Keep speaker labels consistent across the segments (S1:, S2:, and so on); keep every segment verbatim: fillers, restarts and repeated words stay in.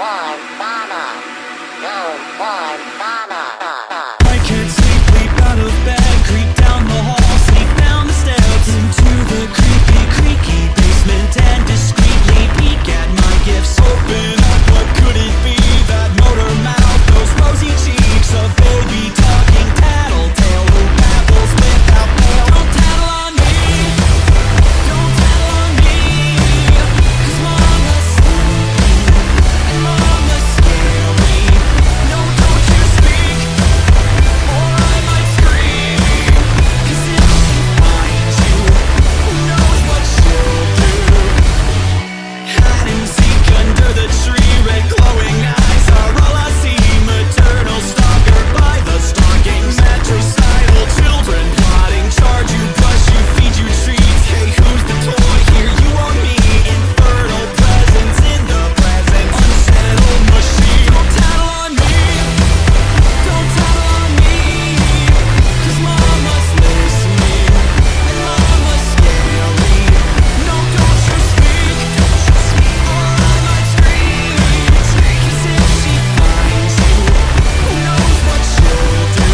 S1: more drama. No more drama.
S2: I can't sleep, leap out of bed, creep down the hall, sleep down the steps into the creepy, creaky basement and discreetly peek at my gifts. Open up, what could it be? That motor mouth, those rosy cheeks, a baby talking tattletale who babbles without fail. Don't tattle on me, don't tattle on me, 'cause mama's sleeping and mama's scary. No, don't you speak, or I might scream, 'cause if she finds you, who knows what she'll do. Hide and seek under the tree, red glowing eyes are all I see. Maternal stalker by the stalking mattress, idle children plotting, charge you, brush you, feed you treats. Hey, who's the toy here? You or me? Infernal presence in the present, unsettled machine. Don't tattle on me, don't tattle on me, 'cause mama's listening and mama's scary. No, don't you speak, or I might scream, 'cause if she finds you, who knows what she'll do.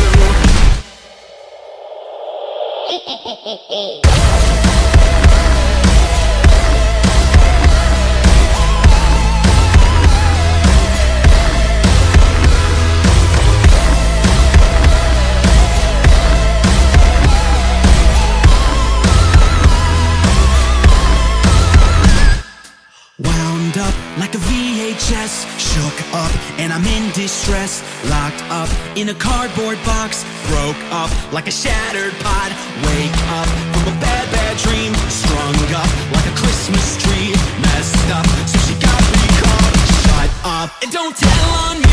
S2: Wound up like a V H S, shook up and I'm in distress. Locked up in a cardboard box, broke up like a shattered pot. Wake up from a bad, bad dream, strung up like a Christmas tree. Messed up, so she got me caught. Shut up and don't tell on me.